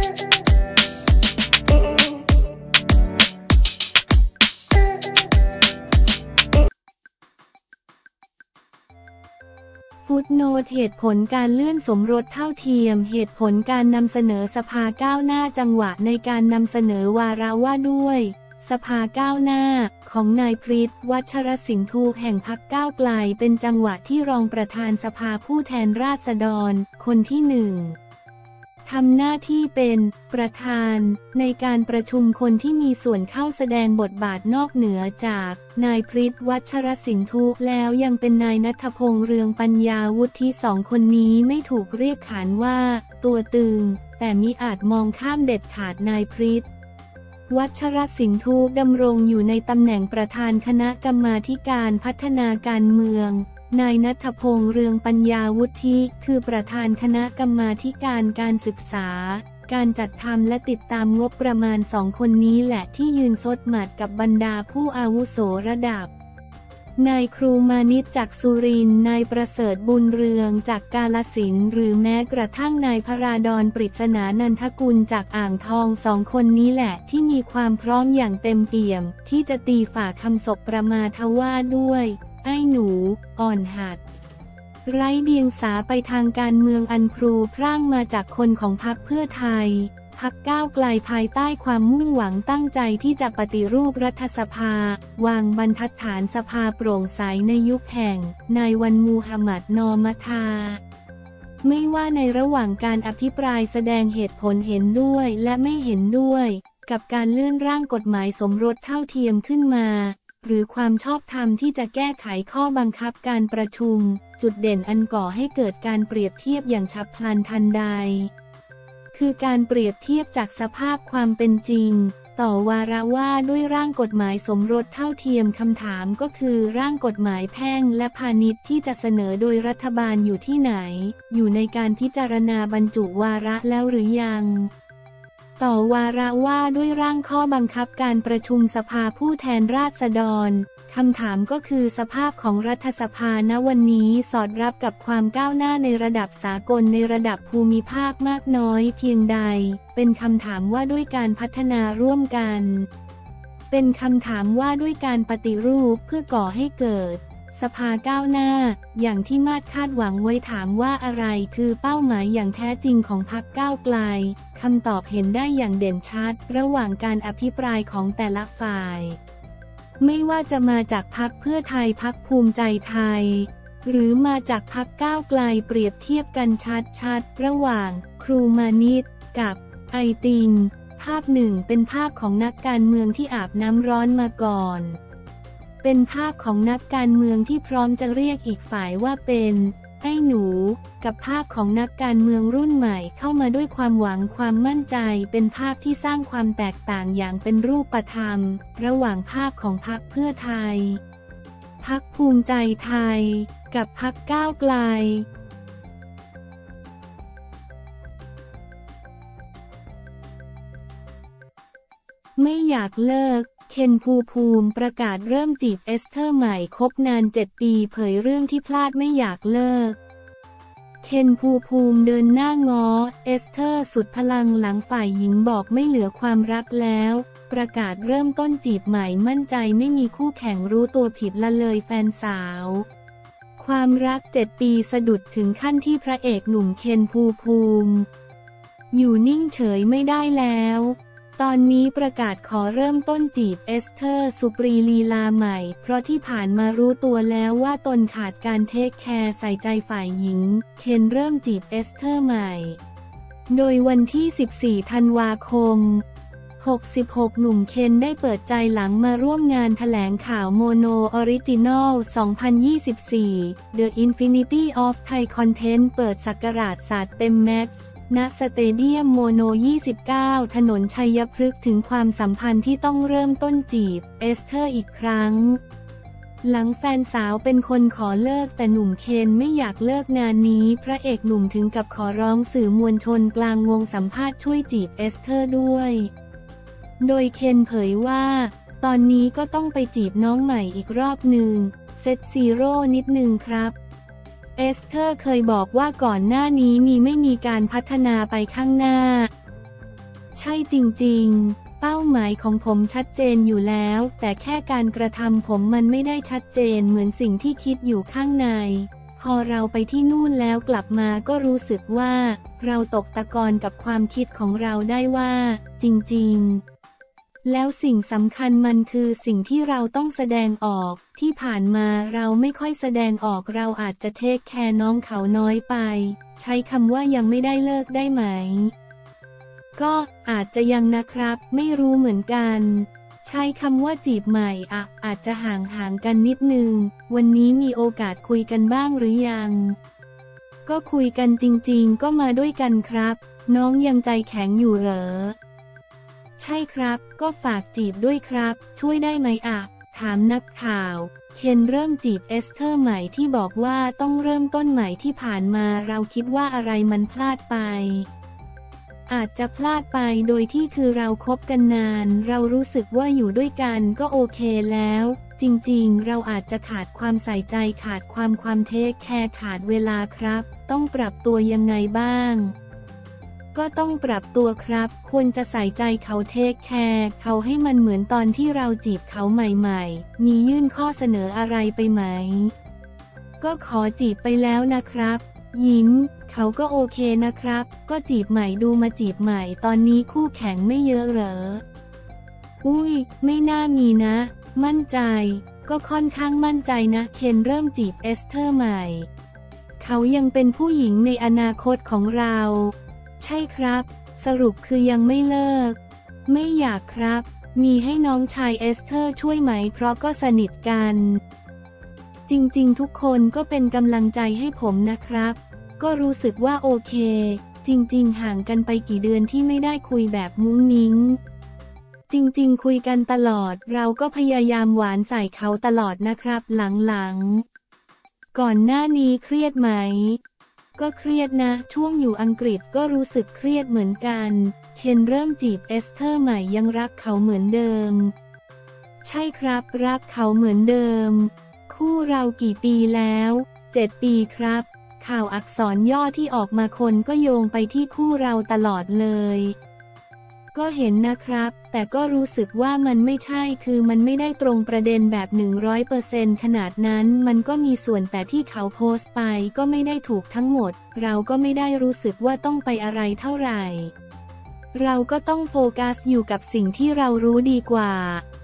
ฟุตโนตเหตุผลการเลื่อนสมรสเท่าเทียมเหตุผลการนำเสนอสภาก้าวหน้าจังหวะในการนำเสนอวาระว่าด้วยสภาก้าวหน้าของนายพฤทธิ์ วัชรสิงห์ทูแห่งพรรคก้าวไกลเป็นจังหวะที่รองประธานสภาผู้แทนราษฎรคนที่หนึ่งทำหน้าที่เป็นประธานในการประชุมคนที่มีส่วนเข้าแสดงบทบาทนอกเหนือจากนายพฤทธิ์ วัชรสิงห์ทูแล้วยังเป็นนายณัฐพงษ์ เรืองปัญญาวุฒิสองคนนี้ไม่ถูกเรียกขานว่าตัวตึงแต่มิอาจมองข้ามเด็ดขาดนายพฤทธิ์ วัชรสิงห์ทูดำรงอยู่ในตำแหน่งประธานคณะกรรมาธิการพัฒนาการเมืองนายณัฐพงษ์ เรืองปัญญาวุฒิคือประธานคณะกรรมาธิการการศึกษาการจัดทำและติดตามงบประมาณสองคนนี้แหละที่ยืนซดหมัดกับบรรดาผู้อาวุโสระดับนายครูมานิชจากสุรินทร์นายประเสริฐบุญเรืองจากกาฬสินธุ์หรือแม้กระทั่งนายพราดรปริศนานันทกุลจากอ่างทองสองคนนี้แหละที่มีความพร้อมอย่างเต็มเปี่ยมที่จะตีฝ่าคำศพประมาทว่าด้วยไอ้หนูอ่อนหัดไร้เดียงสาไปทางการเมืองอันพลูพรั่งมาจากคนของพรรคเพื่อไทยพรรคก้าวไกลภายใต้ความมุ่งหวังตั้งใจที่จะปฏิรูปรัฐสภาวางบรรทัดฐานสภาโปร่งใสในยุคแห่งนายวันมูฮัมหมัดนอมทาไม่ว่าในระหว่างการอภิปรายแสดงเหตุผลเห็นด้วยและไม่เห็นด้วยกับการเลื่อนร่างกฎหมายสมรสเท่าเทียมขึ้นมาหรือความชอบธรรมที่จะแก้ไขข้อบังคับการประชุมจุดเด่นอันก่อให้เกิดการเปรียบเทียบอย่างฉับพลันทันใดคือการเปรียบเทียบจากสภาพความเป็นจริงต่อวาระว่าด้วยร่างกฎหมายสมรสเท่าเทียมคำถามก็คือร่างกฎหมายแพ่งและพาณิชย์ที่จะเสนอโดยรัฐบาลอยู่ที่ไหนอยู่ในการพิจารณาบรรจุวาระแล้วหรือยังต่อวาระว่าด้วยร่างข้อบังคับการประชุมสภาผู้แทนราษฎรคำถามก็คือสภาพของรัฐสภาณวันนี้สอดรับกับความก้าวหน้าในระดับสากลในระดับภูมิภาคมากน้อยเพียงใดเป็นคำถามว่าด้วยการพัฒนาร่วมกันเป็นคำถามว่าด้วยการปฏิรูปเพื่อก่อให้เกิดสภาก้าวหน้าอย่างที่มาดคาดหวังไว้ถามว่าอะไรคือเป้าหมายอย่างแท้จริงของพรรคก้าวไกลคำตอบเห็นได้อย่างเด่นชัดระหว่างการอภิปรายของแต่ละฝ่ายไม่ว่าจะมาจากพรรคเพื่อไทยพรรคภูมิใจไทยหรือมาจากพรรคก้าวไกลเปรียบเทียบกันชัดระหว่างครูมานิชกับไอติงภาพหนึ่งเป็นภาพของนักการเมืองที่อาบน้ำร้อนมาก่อนเป็นภาพของนักการเมืองที่พร้อมจะเรียกอีกฝ่ายว่าเป็นไอ้หนูกับภาพของนักการเมืองรุ่นใหม่เข้ามาด้วยความหวังความมั่นใจเป็นภาพที่สร้างความแตกต่างอย่างเป็นรูปธรรมระหว่างภาพของพรรคเพื่อไทยพรรคภูมิใจไทยกับพรรคก้าวไกลไม่อยากเลิกเคนภูมิประกาศเริ่มจีบเอสเธอร์ใหม่คบนาน7 ปีเผยเรื่องที่พลาดไม่อยากเลิกเคนภูมิเดินหน้าง้อเอสเธอร์สุดพลังหลังฝ่ายหญิงบอกไม่เหลือความรักแล้วประกาศเริ่มต้นจีบใหม่มั่นใจไม่มีคู่แข่งรู้ตัวผิดละเลยแฟนสาวความรัก7 ปีสะดุดถึงขั้นที่พระเอกหนุ่มเคนภูมิอยู่นิ่งเฉยไม่ได้แล้วตอนนี้ประกาศขอเริ่มต้นจีบเอสเธอร์สุปรีลีลาใหม่เพราะที่ผ่านมารู้ตัวแล้วว่าตนขาดการเทคแคร์ใส่ใจฝ่ายหญิงเคนเริ่มจีบเอสเธอร์ใหม่โดยวันที่14 ธันวาคม66หนุ่มเคนได้เปิดใจหลังมาร่วมงานแถลงข่าวโมโนออริจินอล 2024 The Infinity of Thai Content เปิดศักราชศาสตร์เต็มแม็กซ์ณสเตเดียมโมโน 29 ถนนชัยพฤกษ์ถึงความสัมพันธ์ที่ต้องเริ่มต้นจีบเอสเธอร์อีกครั้งหลังแฟนสาวเป็นคนขอเลิกแต่หนุ่มเคนไม่อยากเลิกงานนี้พระเอกหนุ่มถึงกับขอร้องสื่อมวลชนกลางวงสัมภาษณ์ช่วยจีบเอสเธอร์ด้วยโดยเคนเผยว่าตอนนี้ก็ต้องไปจีบน้องใหม่อีกรอบหนึ่งเซตซีโร่นิดนึงครับเอสเธอร์เคยบอกว่าก่อนหน้านี้ไม่มีการพัฒนาไปข้างหน้าช่จริงๆเป้าหมายของผมชัดเจนอยู่แล้วแต่แค่การกระทำผมมันไม่ได้ชัดเจนเหมือนสิ่งที่คิดอยู่ข้างในพอเราไปที่นู่นแล้วกลับมาก็รู้สึกว่าเราตกตะกอนกับความคิดของเราได้ว่าจริงๆแล้วสิ่งสำคัญมันคือสิ่งที่เราต้องแสดงออกที่ผ่านมาเราไม่ค่อยแสดงออกเราอาจจะเทคแคร์น้องเขาน้อยไปใช้คำว่ายังไม่ได้เลิกได้ไหมก็อาจจะยังนะครับไม่รู้เหมือนกันใช้คำว่าจีบใหม่อาจจะห่างกันนิดนึงวันนี้มีโอกาสคุยกันบ้างหรือยังก็คุยกันจริงๆก็มาด้วยกันครับน้องยังใจแข็งอยู่เหรอใช่ครับก็ฝากจีบด้วยครับช่วยได้ไหมถามนักข่าวเคนเริ่มจีบเอสเธอร์ใหม่ที่บอกว่าต้องเริ่มต้นใหม่ที่ผ่านมาเราคิดว่าอะไรมันพลาดไปอาจจะพลาดไปโดยที่คือเราคบกันนานเรารู้สึกว่าอยู่ด้วยกันก็โอเคแล้วจริงๆเราอาจจะขาดความใส่ใจขาดความเทคแคร์ขาดเวลาครับต้องปรับตัวยังไงบ้างก็ต้องปรับตัวครับควรจะใส่ใจเขาเทคแคร์เขาให้มันเหมือนตอนที่เราจีบเขาใหม่ๆมียื่นข้อเสนออะไรไปไหมก็ขอจีบไปแล้วนะครับยิ้มเขาก็โอเคนะครับก็จีบใหม่ดูมาจีบใหม่ตอนนี้คู่แข่งไม่เยอะเหรออุ้ยไม่น่ามีนะมั่นใจก็ค่อนข้างมั่นใจนะเคนเริ่มจีบเอสเธอร์ใหม่เขายังเป็นผู้หญิงในอนาคตของเราใช่ครับสรุปคือยังไม่เลิกไม่อยากครับมีให้น้องชายเอสเธอร์ช่วยไหมเพราะก็สนิทกันจริงๆทุกคนก็เป็นกำลังใจให้ผมนะครับก็รู้สึกว่าโอเคจริงๆห่างกันไปกี่เดือนที่ไม่ได้คุยแบบมุ้งมิ้งจริงๆคุยกันตลอดเราก็พยายามหวานใส่เขาตลอดนะครับหลังๆก่อนหน้านี้เครียดไหมก็เครียดนะช่วงอยู่อังกฤษก็รู้สึกเครียดเหมือนกันเคนเริ่มจีบเอสเธอร์ใหม่ยังรักเขาเหมือนเดิมใช่ครับรักเขาเหมือนเดิมคู่เรากี่ปีแล้ว7 ปีครับข่าวอักษรย่อที่ออกมาคนก็โยงไปที่คู่เราตลอดเลยก็เห็นนะครับแต่ก็รู้สึกว่ามันไม่ใช่คือมันไม่ได้ตรงประเด็นแบบ100%ขนาดนั้นมันก็มีส่วนแต่ที่เขาโพสต์ไปก็ไม่ได้ถูกทั้งหมดเราก็ไม่ได้รู้สึกว่าต้องไปอะไรเท่าไหร่เราก็ต้องโฟกัสอยู่กับสิ่งที่เรารู้ดีกว่า